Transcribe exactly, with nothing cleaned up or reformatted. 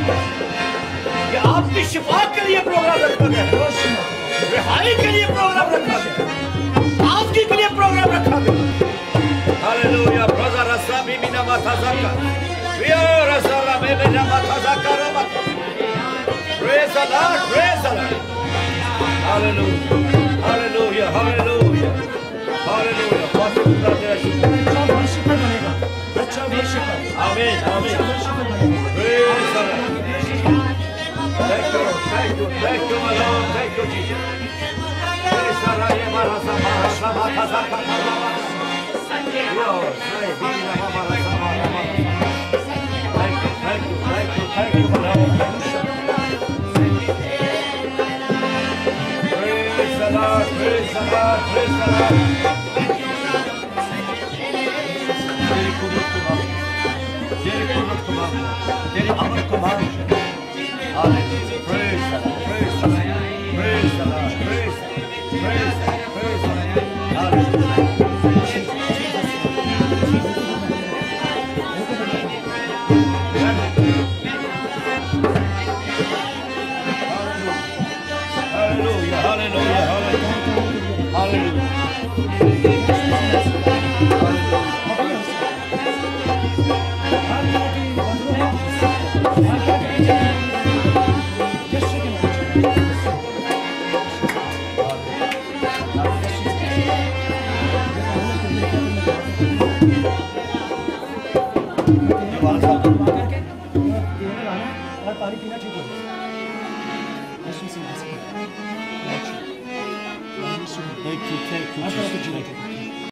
कि आपकी शिफा के लिए प्रोग्राम रखा गया है, रिहाई के लिए प्रोग्राम रखा गया, आपकी के लिए प्रोग्राम रखा गया। हालेलुया। ब्रदर रसा बिना माथा जाका प्रिय रसा में बिना माथा जाका रबा। Praise the lord, praise the lord. Hallelujah, hallelujah, hallelujah, hallelujah. बहुत खुदा तेरा शुक्र। अच्छा वर्शिपर बनेगा, अच्छा worshipper. Amen, amen. Praise the lord. Thank you, thank you, thank you, my Lord, thank you, Jesus. Praise the Lord, Marasa, Marasa, Marasa, Marasa. Lord, thank you, Marasa, Marasa. Thank you, thank you, thank you, thank you, my Lord. Praise the Lord, praise the Lord, praise the Lord. Teri kudret kumar, Teri kudret kumar, Teri amr kumar. Hallelujah. Praise the Lord. Praise the Lord. Praise the Lord. Praise the Lord. Praise the Lord. Praise the Lord. Hallelujah. Hallelujah. Hallelujah. Hallelujah. Hallelujah. पानी पीना ठीक हो Thank you, thank you, Jesus.